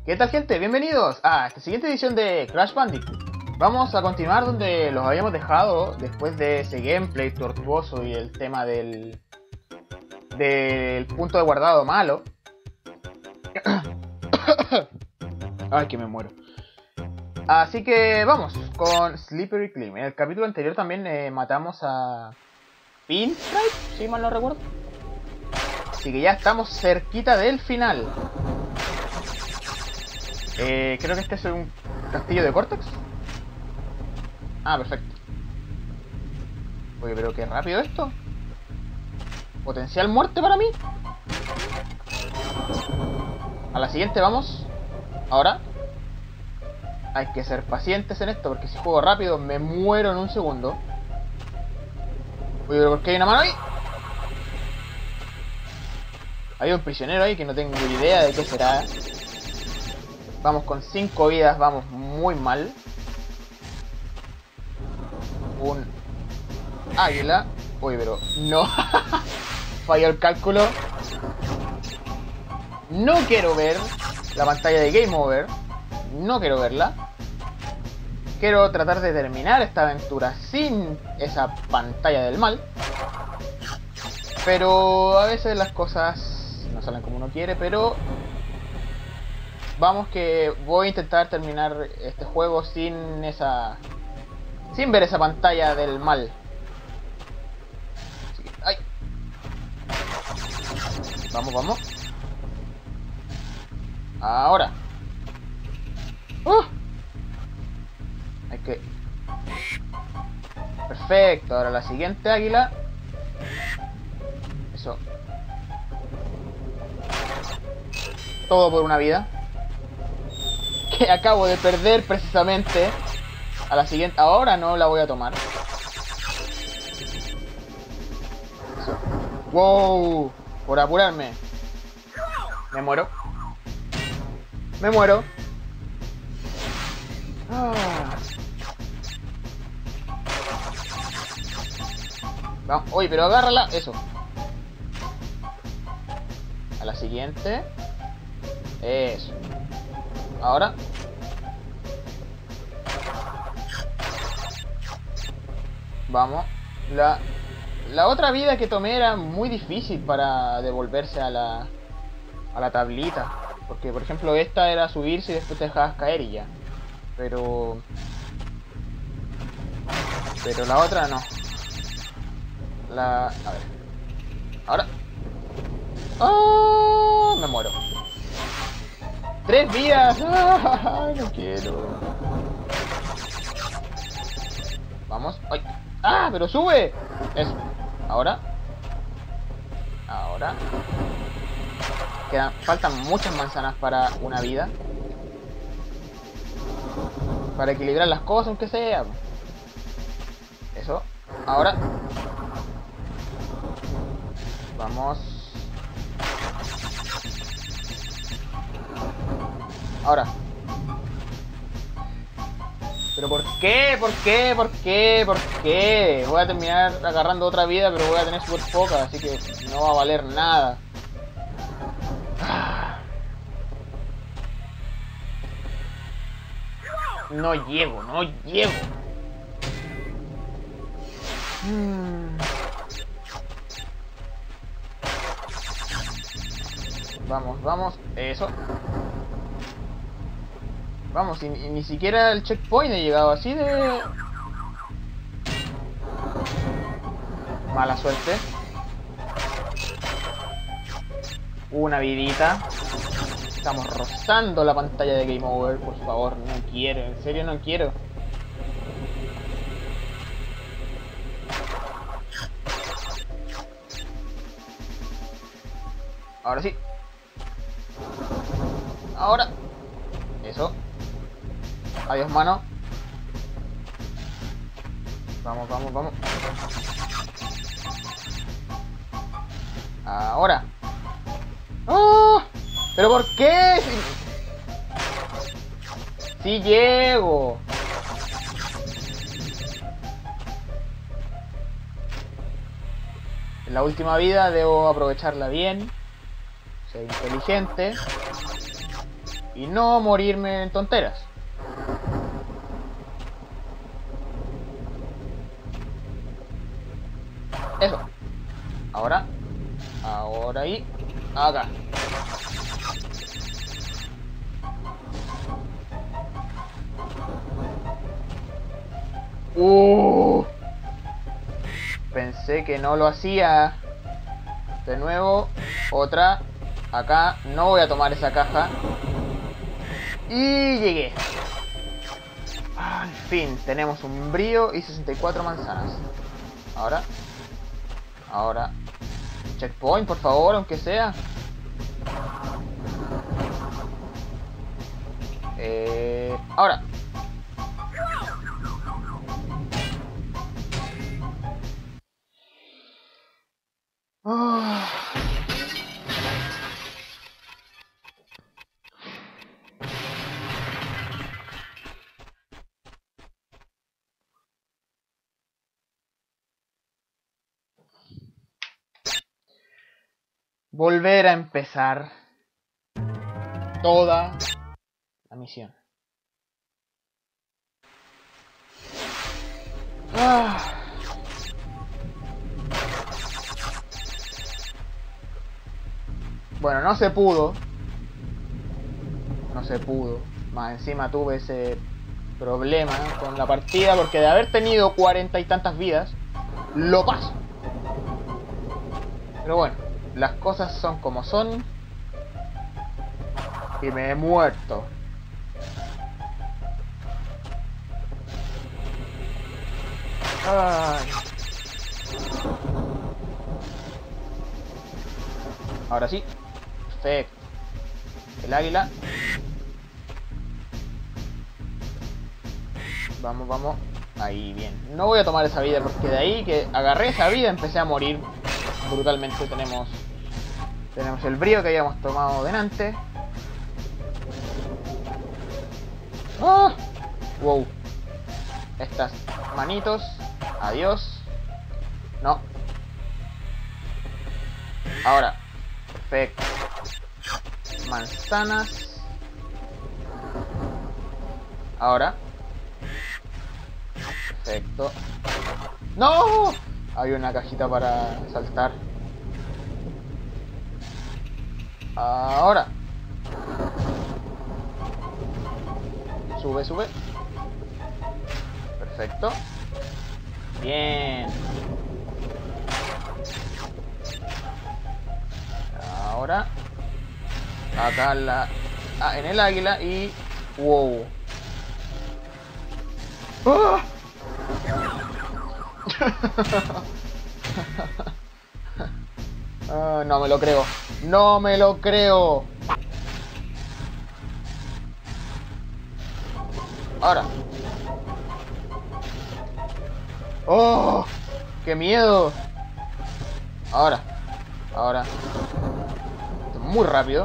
¿Qué tal, gente? Bienvenidos a esta siguiente edición de Crash Bandicoot. Vamos a continuar donde los habíamos dejado después de ese gameplay tortuoso y el tema del punto de guardado malo. Ay, que me muero. Así que vamos con Slippery Climb. En el capítulo anterior también matamos a Pinstripe, si mal no recuerdo. Así que ya estamos cerquita del final. Creo que este es un castillo de Cortex. Ah, perfecto. Oye, pero qué rápido esto. Potencial muerte para mí. A la siguiente vamos. Ahora. Hay que ser pacientes en esto, porque si juego rápido me muero en un segundo. Oye, pero ¿por qué hay una mano ahí? Hay un prisionero ahí que no tengo idea de qué será. Vamos con 5 vidas, vamos muy mal. Un águila. Uy, pero no. Falló el cálculo. No quiero ver la pantalla de Game Over. No quiero verla. Quiero tratar de terminar esta aventura sin esa pantalla del mal. Pero a veces las cosas no salen como uno quiere, pero vamos que voy a intentar terminar este juego sin ver esa pantalla del mal. Así que, ¡ay! Vamos, vamos. Ahora. Hay que... Perfecto, ahora la siguiente águila. Eso. Todo por una vida. Que acabo de perder precisamente. A la siguiente... Ahora no la voy a tomar. Eso. ¡Wow! Por apurarme. Me muero. Me muero. Vamos. Oye, pero agárrala. Eso. A la siguiente. Eso. Ahora. Vamos. La otra vida que tomé era muy difícil para devolverse a la tablita. Porque, por ejemplo, esta era subirse y después te dejabas caer y ya. Pero la otra no. A ver. Ahora. ¡Oh! Me muero. 3 vidas. ¡Ah! No quiero. Vamos. ¡Ay! ¡Ah! ¡Pero sube! Eso. Ahora. Ahora. Faltan muchas manzanas para una vida. Para equilibrar las cosas, aunque sea. Eso. Ahora. Vamos. Ahora. ¿Pero por qué? ¿Por qué? ¿Por qué? ¿Por qué? Voy a terminar agarrando otra vida, pero voy a tener súper poca, así que no va a valer nada. No llego, no llego. Vamos, vamos. Eso. Vamos, y ni siquiera el checkpoint he llegado, así de... Mala suerte. Una vidita. Estamos rozando la pantalla de Game Over, por favor, no quiero, en serio no quiero. Ahora sí. Ahora. Eso. Adiós, mano. Vamos, vamos, vamos. Ahora. ¡Oh! ¿Pero por qué? Si llego. En la última vida debo aprovecharla bien. Ser inteligente. y no morirme en tonteras. Eso. Ahora y acá. Pensé que no lo hacía. De nuevo, otra. Acá, no voy a tomar esa caja. Y llegué. Al fin, tenemos un brío y 64 manzanas. Ahora. Checkpoint, por favor, aunque sea. Ahora. Volver a empezar toda la misión. Bueno, no se pudo. Más encima tuve ese problema con la partida porque de haber tenido 40 y tantas vidas, lo paso. Pero bueno, las cosas son como son. Y me he muerto. Ay. Ahora sí. Perfecto. El águila. Vamos. Ahí, bien. No voy a tomar esa vida porque de ahí que agarré esa vida empecé a morir brutalmente. Tenemos el brío que habíamos tomado delante. ¡Ah! Wow. Estas manitos. Adiós. No. Ahora. Perfecto. Manzanas. Ahora. Perfecto. ¡No! Hay una cajita para saltar. Ahora. Sube. Perfecto. Bien. Ahora. Acá en el águila y... ¡Wow! ¡Ah! No me lo creo. No me lo creo. Ahora. ¡Oh! ¡Qué miedo! Ahora. Esto es muy rápido.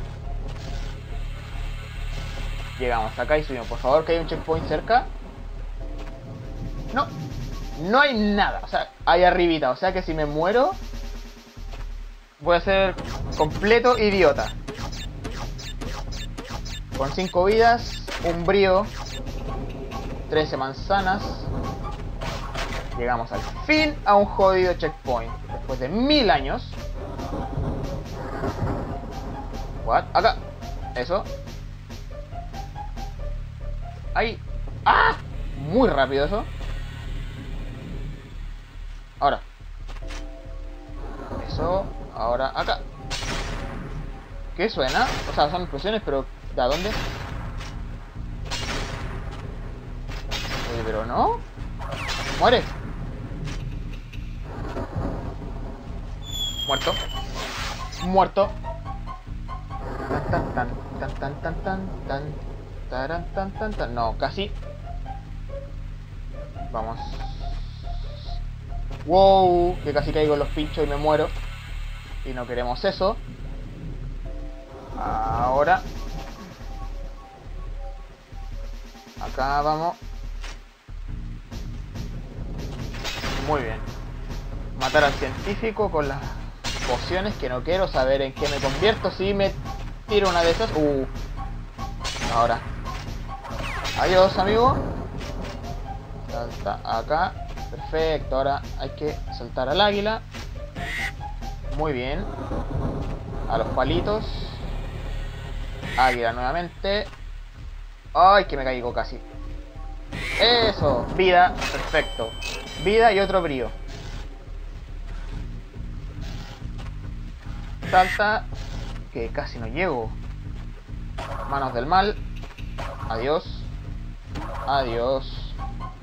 Llegamos acá y subimos. Por favor, que hay un checkpoint cerca. No hay nada. O sea, hay arribita. O sea que si me muero, voy a ser completo idiota. Con 5 vidas, un brío, 13 manzanas. Llegamos al fin a un jodido checkpoint. Después de 1000 años. What? Acá. Eso. Ahí. ¡Ah! Muy rápido eso. Ahora. Eso. Ahora acá. ¿Qué suena? O sea, son explosiones, pero ¿de dónde? Oye, pero no. ¡Muere! Muerto. No, casi. Vamos. Wow, que casi caigo en los pinchos y me muero. Y no queremos eso. Ahora. Acá vamos. Muy bien. Matar al científico con las pociones que no quiero saber en qué me convierto si me tiro una de esas. Ahora. Adiós, amigo. Salta acá. Perfecto. Ahora hay que saltar al águila. Muy bien. A los palitos. Águila nuevamente. Ay, que me caigo casi. Eso. Vida. Perfecto. Vida y otro brío. Salta. Que casi no llego. Manos del mal. Adiós. Adiós.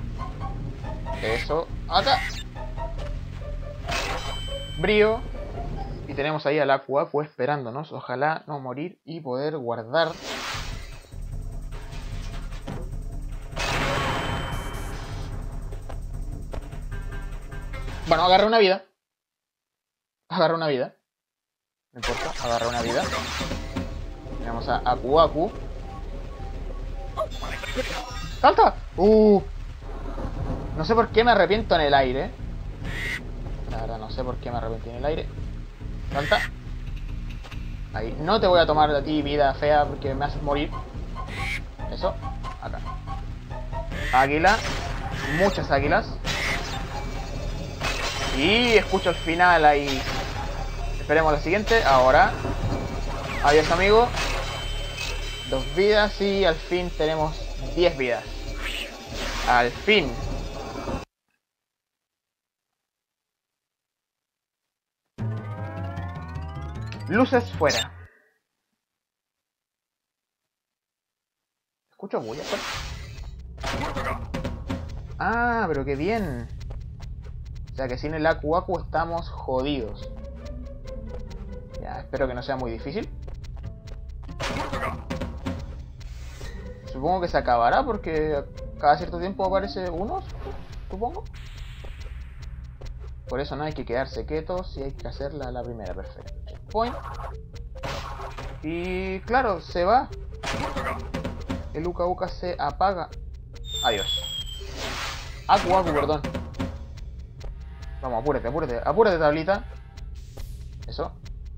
Eso. Acá. Brío. Y tenemos ahí al Aku Aku esperándonos. Ojalá no morir y poder guardar. Bueno, agarré una vida. Agarré una vida. No importa, agarré una vida. Tenemos a Aku Aku. ¡Salta! No sé por qué me arrepiento en el aire. La verdad, no sé por qué me arrepiento en el aire. Salta. Ahí. No te voy a tomar de ti vida fea porque me haces morir. Eso. Acá. Águila. Muchas águilas. Y escucho el final ahí. Esperemos la siguiente. Ahora. Adiós, amigo. 2 vidas y al fin tenemos 10 vidas. Al fin. Luces fuera. ¿Escucho bulla? Ah, pero qué bien. O sea que sin el Aku Aku estamos jodidos. Ya, espero que no sea muy difícil. Supongo que se acabará porque cada cierto tiempo aparece uno, supongo. Por eso no hay que quedarse quietos y hay que hacerla la primera. Perfecto. Checkpoint. Y claro, se va. El Uka Uka se apaga. Adiós. Aku Aku, perdón. Vamos, apúrate, apúrate. Apúrate, tablita. Eso.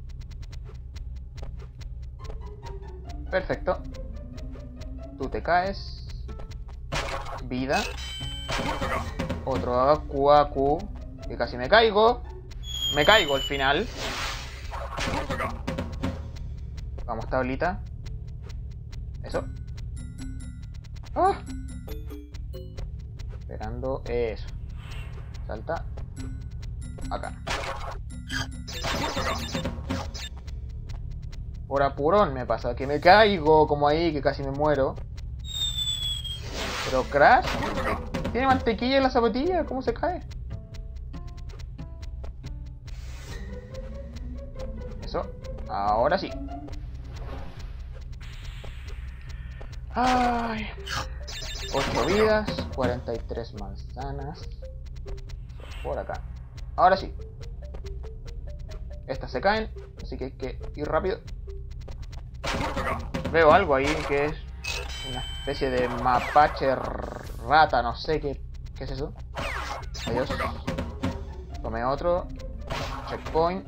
Perfecto. Tú te caes. Vida. Otro Aku Aku. Que casi me caigo. Me caigo al final. Vamos, tablita. Eso. ¡Ah! Esperando eso. Salta. Acá. Por apurón me pasa. Que me caigo como ahí, que casi me muero. Pero Crash tiene mantequilla en la zapatilla. ¿Cómo se cae? Eso. Ahora sí. Ay. 8 vidas. 43 manzanas. Por acá. Ahora sí. Estas se caen. Así que hay que ir rápido. Veo algo ahí que es una especie de mapache rata. No sé qué es eso. Adiós. Tomé otro. Checkpoint.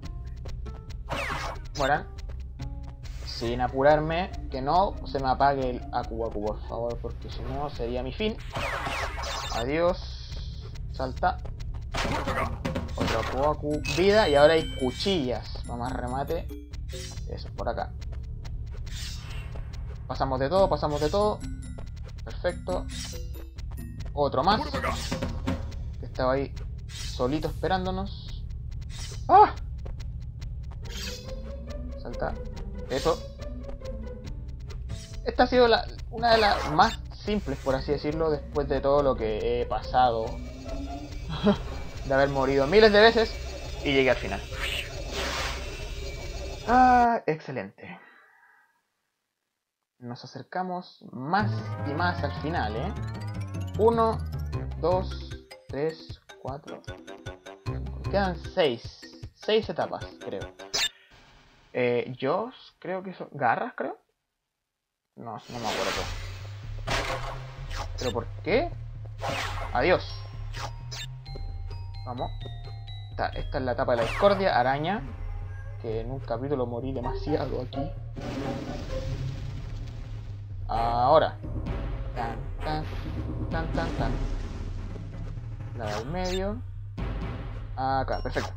Mueran. Sin apurarme. Que no se me apague el Aku Aku, por favor. Porque si no sería mi fin. Adiós. Salta. Otro Aku Aku. Vida. Y ahora hay cuchillas. Vamos a remate. Eso, por acá. Pasamos de todo, pasamos de todo. Perfecto. Otro más. Que estaba ahí solito esperándonos. ¡Ah! Salta. Eso. Esta ha sido una de las más simples, por así decirlo, después de todo lo que he pasado. De haber morido miles de veces. Y llegué al final. Ah, excelente. Nos acercamos más y más al final, ¿eh? 1, 2, 3, 4. Quedan 6. 6 etapas, creo. Yo creo que son garras, creo. No me acuerdo. ¿Pero por qué? Adiós. Vamos. Esta es la etapa de la discordia. Araña. Que en un capítulo morí demasiado aquí. Ahora. Tan. La del medio. Acá, perfecto.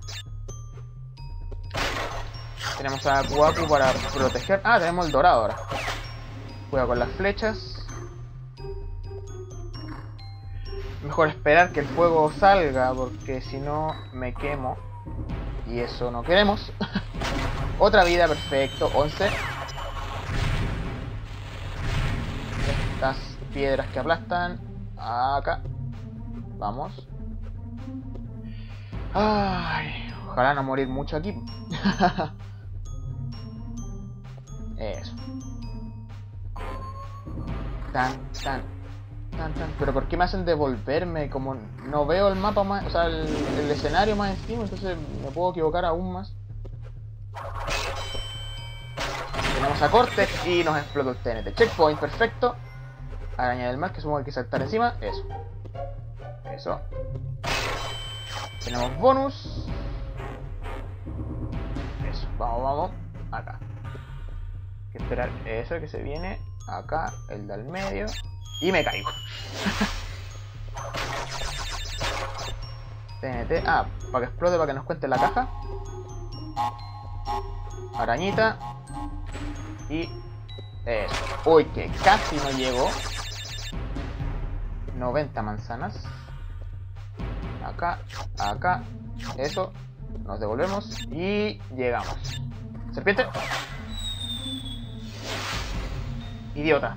Tenemos a Kuaku para proteger. Ah, tenemos el dorado ahora. Cuidado con las flechas. Mejor esperar que el fuego salga, porque si no me quemo. Y eso no queremos. Otra vida, perfecto. 11. Estas piedras que aplastan. Acá. Vamos. Ay, ojalá no morir mucho aquí. Eso. Tan. Pero ¿por qué me hacen devolverme? Como no veo el mapa más, o sea, el escenario más encima, entonces me puedo equivocar aún más. Tenemos a Cortex y nos explotó el TNT. Checkpoint, perfecto. Araña del mar, que supongo que hay que saltar encima. Eso. Tenemos bonus. Eso, vamos. Acá. Hay que esperar eso que se viene. Acá, el del medio. Y me caigo. TNT. Ah, para que explote, para que nos cuente la caja. Arañita. Y eso. Uy, que casi no llegó. 90 manzanas. Acá. Eso. Nos devolvemos. Y llegamos. Serpiente. Idiota.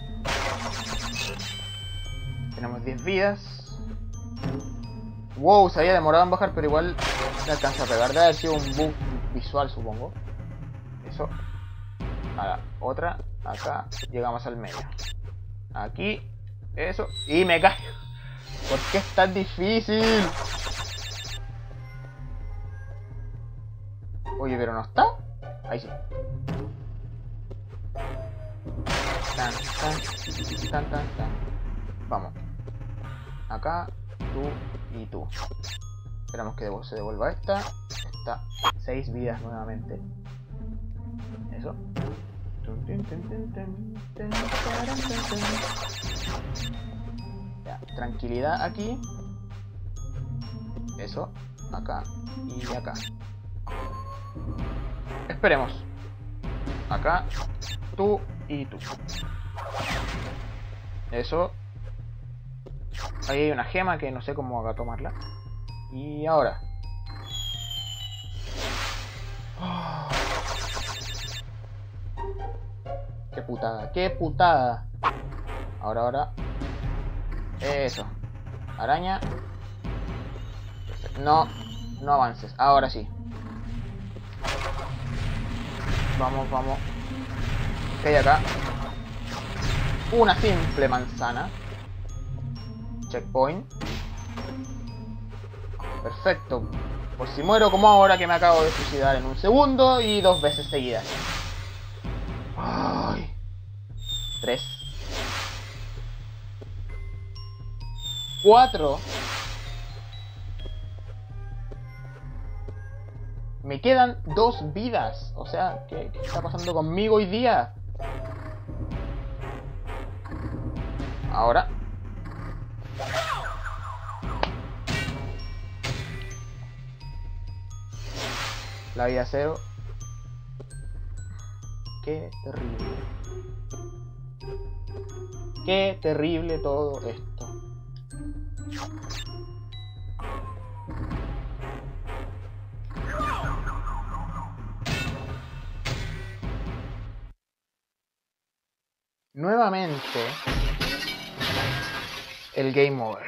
Tenemos 10 vidas. Wow, se había demorado en bajar, pero igual le alcanza a pegar. Debe haber sido un bug visual, supongo. Eso. Ahora, otra. Acá. Llegamos al medio. Aquí. Eso. Y me caigo. ¿Por qué es tan difícil? Oye, pero no está. Ahí sí. Tan. Vamos. Acá, tú y tú. Esperamos que se devuelva esta. Esta. 6 vidas nuevamente. Eso. Ya, tranquilidad aquí. Eso. Acá y acá. Esperemos. Acá, tú y tú. Eso. Ahí hay una gema que no sé cómo va a tomarla. Y ahora. Oh. Qué putada. Ahora. Eso. Araña. No avances. Ahora sí. Vamos. ¿Qué hay acá? Una simple manzana. Checkpoint. Perfecto. Por si muero como ahora, que me acabo de suicidar en un segundo y 2 veces seguidas. Ay. 3. 4. Me quedan 2 vidas. O sea, ¿qué está pasando conmigo hoy día? Ahora. La vida 0. Qué terrible. Qué terrible todo esto. Nuevamente el game over.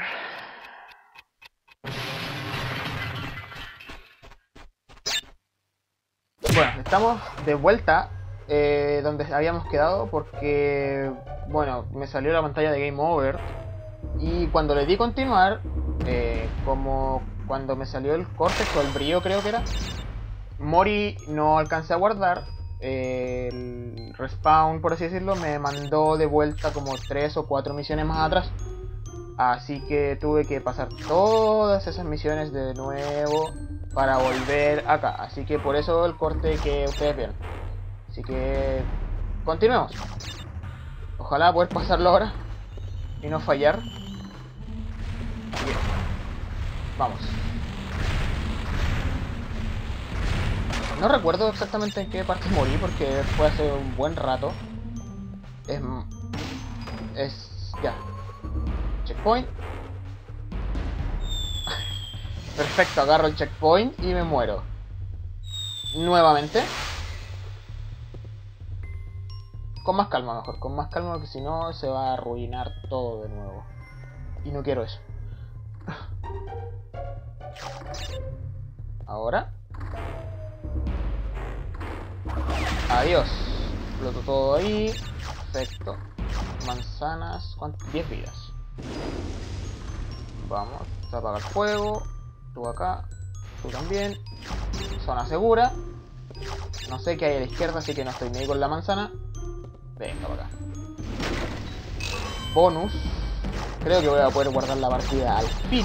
Bueno, estamos de vuelta donde habíamos quedado porque, bueno, me salió la pantalla de game over y cuando le di continuar, como cuando me salió el cortex o el brillo creo que era, Mori no alcancé a guardar. El respawn, por así decirlo, me mandó de vuelta como 3 o 4 misiones más atrás. Así que tuve que pasar todas esas misiones de nuevo para volver acá. Así que por eso el corte que ustedes vieron. Así que continuemos. Ojalá poder pasarlo ahora y no fallar. Bien. Vamos. No recuerdo exactamente en qué parte morí porque fue hace un buen rato. Ya. Checkpoint. Perfecto, agarro el checkpoint y me muero. Nuevamente. Con más calma mejor, con más calma porque si no se va a arruinar todo de nuevo. Y no quiero eso. Ahora. Adiós. Exploto todo ahí. Perfecto. Manzanas. ¿Cuántas? 10 vidas. Vamos. Se apaga el fuego. Tú acá. Tú también. Zona segura. No sé qué hay a la izquierda, así que no estoy ni con la manzana. Venga para acá. Bonus. Creo que voy a poder guardar la partida al fin.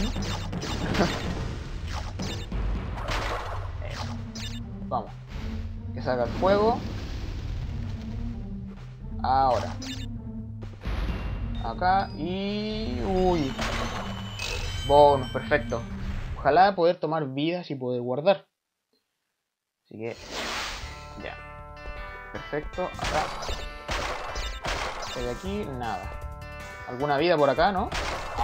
Eso. Vamos. Que salga el fuego. Ahora. Acá y... Uy. Bonus, perfecto. Ojalá poder tomar vidas y poder guardar. Así que... Ya. Perfecto. Acá. De aquí, nada. ¿Alguna vida por acá, no?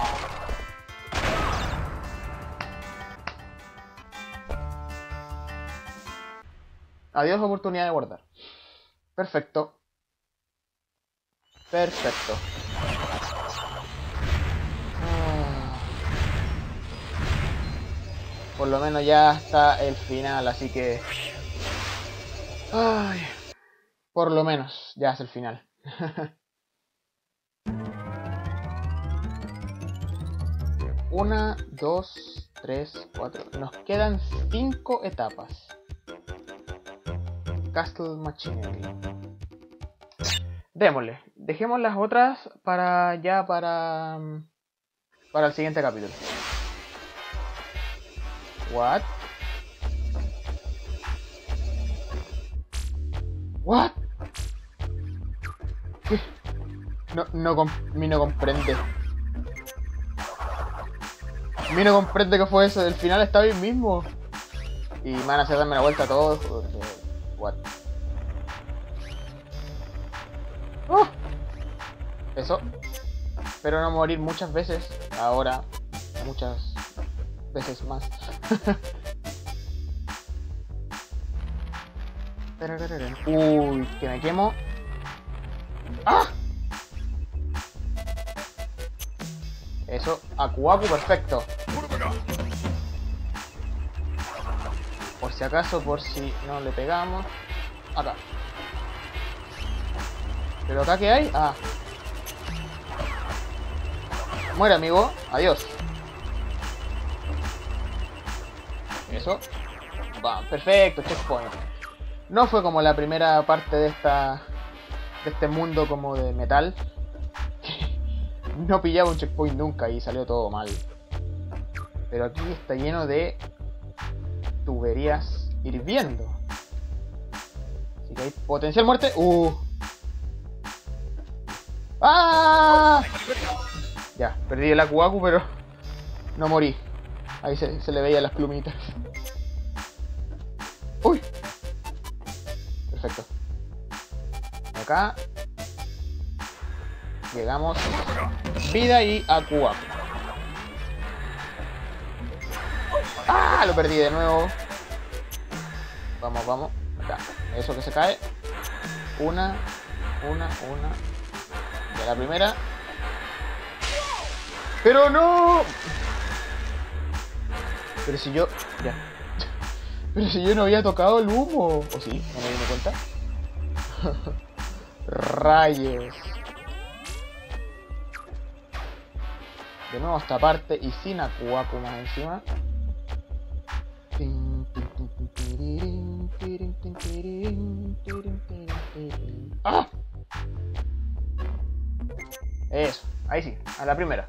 Adiós, oportunidad de guardar. Perfecto. Perfecto. Por lo menos ya está el final, así que... Ay, por lo menos ya es el final. 1, 2, 3, 4. Nos quedan 5 etapas. Castle Machinery. Démosle. Dejemos las otras para el siguiente capítulo. What? What? ¿Qué? No comprende. No comprende qué fue eso. El final está bien mismo. Y me van a hacer darme la vuelta a todos. What? Eso. Espero no morir muchas veces. Ahora. Muchas veces más. Uy, que me quemo. ¡Ah! Eso, Aku Aku, perfecto. Por si acaso, por si no le pegamos. Acá. ¿Pero acá qué hay? Ah. Muere, amigo. Adiós. Eso. Va, perfecto, checkpoint. No fue como la primera parte de este mundo como de metal. No pillaba un checkpoint nunca y salió todo mal. Pero aquí está lleno de tuberías hirviendo. Así que hay potencial muerte. ¡Ah! Ya, perdí el Aku Aku, pero no morí. Ahí se le veían las plumitas. ¡Uy! Perfecto. Acá llegamos. Vida y Aku Aku. ¡Ah! Lo perdí de nuevo. Vamos, vamos. Acá. Eso que se cae. Una. De la primera. ¡Pero no! Pero si yo... Ya. Pero si yo no había tocado el humo. ¿O sí? ¿No me di cuenta? Rayos. De nuevo esta parte y sin Aku Aku más encima. ¡Ah! Eso, ahí sí, a la primera.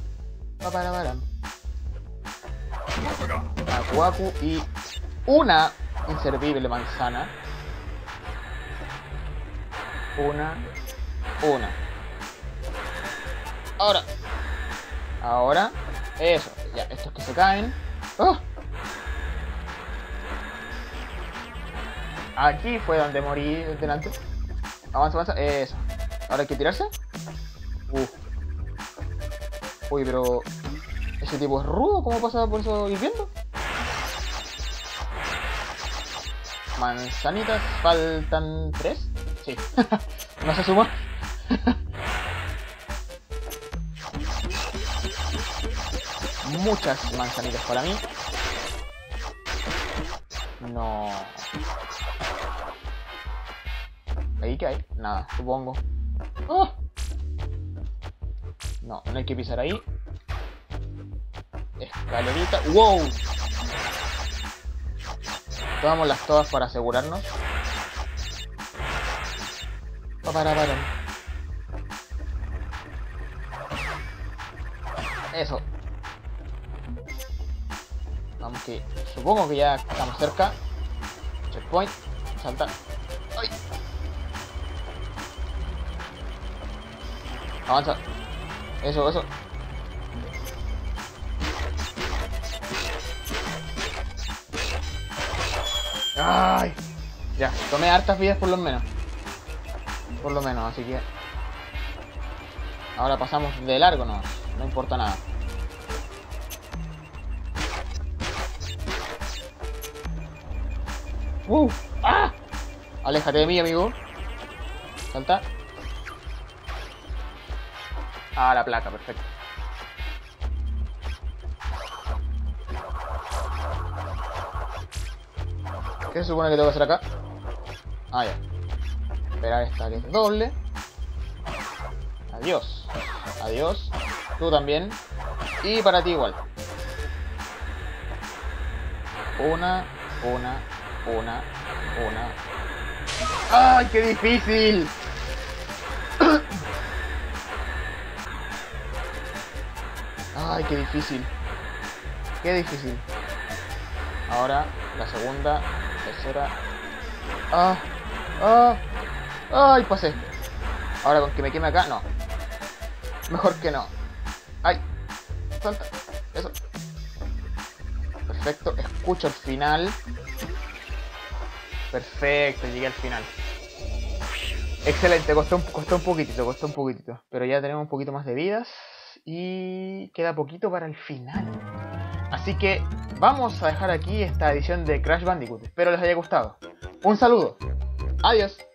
Aku Aku y una inservible manzana. Una. Ahora. Ahora. Eso. Ya, estos que se caen. ¡Oh! Aquí fue donde morí delante. Avanza, avanza. Eso. Ahora hay que tirarse. Uy, pero... ¿ese tipo es rudo? ¿Cómo pasa por eso hirviendo? Manzanitas. ¿Faltan 3? Sí. No se suma. Muchas manzanitas para mí. No. ¿Ahí qué hay? Nada, supongo. ¡Oh! No, no hay que pisar ahí. Escalerita. ¡Wow! Tomámoslas todas para asegurarnos. Para. Eso. Vamos que... supongo que ya estamos cerca. Checkpoint. Salta. ¡Ay! Avanza. Eso. ¡Ay! Ya, tomé hartas vidas por lo menos. Así que... ahora pasamos de largo, no importa nada. ¡Ah! Aléjate de mí, amigo. Salta. Ah, la placa, perfecto. ¿Qué se supone que tengo que hacer acá? Ah, ya. Espera esta que es doble. Adiós. Adiós. Tú también. Y para ti igual. Una. ¡Ay, qué difícil! ¡Ay, qué difícil! ¡Qué difícil! Ahora, la segunda, tercera... ¡Ay, pasé! Ahora con que me queme acá, no. Mejor que no. ¡Ay! Salta. Eso. Perfecto. Escucho el final. Perfecto, llegué al final. Excelente, costó un poquitito. Pero ya tenemos un poquito más de vidas. Y queda poquito para el final. Así que vamos a dejar aquí esta edición de Crash Bandicoot. Espero les haya gustado. Un saludo. Adiós.